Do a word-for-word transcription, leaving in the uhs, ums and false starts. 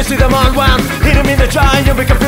see them on one. Hit them in the jaw and you make a